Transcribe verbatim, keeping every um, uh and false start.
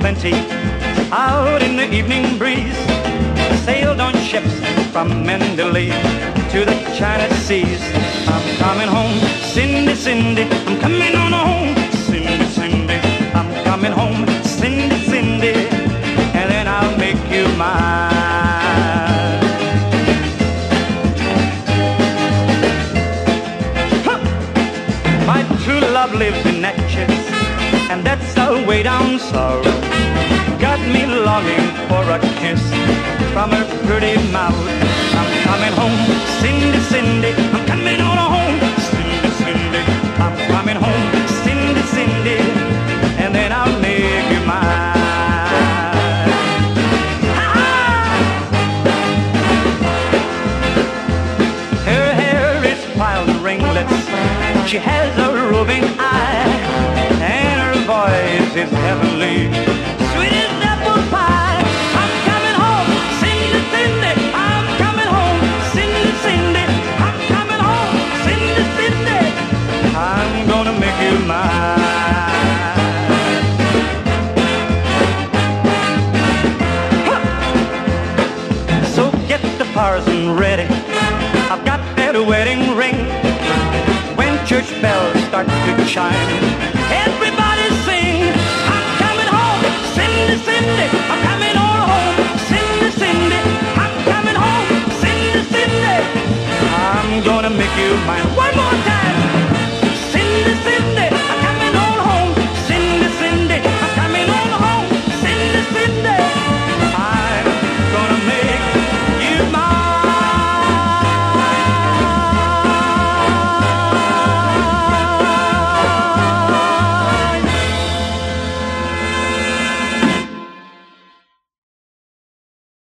plenty out in the evening breeze. Sailed on ships from Mandalay to the China seas. I'm coming home, Cindy, Cindy, I'm coming on home. Cindy, Cindy, I'm coming home. Cindy, Cindy, and then I'll make you mine. Huh. My true love lives in Natchez, and that's a way down south. Got me longing for a kiss from her pretty mouth. I'm coming home, Cindy, Cindy, I'm coming on home. Cindy, Cindy, I'm coming home. Cindy, Cindy, and then I'll make you mine. Ah! Her hair is piled in ringlets, she has a roving eye, and her voice is heavenly, sweet as apple pie. I'm coming home, Cindy, Cindy, I'm coming home. Cindy, Cindy, I'm coming home. Cindy, Cindy, I'm gonna make you mine. Huh. So get the parson ready, I've got that wedding ring. When church bells start to chime, everybody sing, I'm coming home, Cindy, Cindy,